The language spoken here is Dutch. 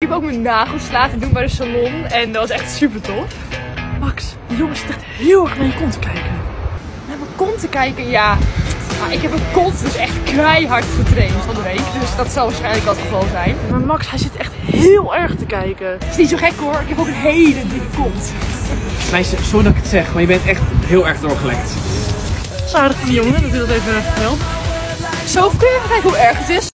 Ik heb ook mijn nagels laten doen bij de salon en dat was echt super tof. Max, die jongen zit echt heel erg naar je kont te kijken. Naar mijn kont te kijken, ja. Maar ik heb mijn kont dus echt keihard getraind van de week. Dus dat zal waarschijnlijk wel het geval zijn. Maar Max, hij zit echt heel erg te kijken. Het is niet zo gek hoor, ik heb ook een hele dikke kont. Meisje, sorry dat ik het zeg, maar je bent echt heel erg doorgelekt. Het is aardig van die jongen dat hij dat even helpt. Zo kun je even kijken hoe erg het is.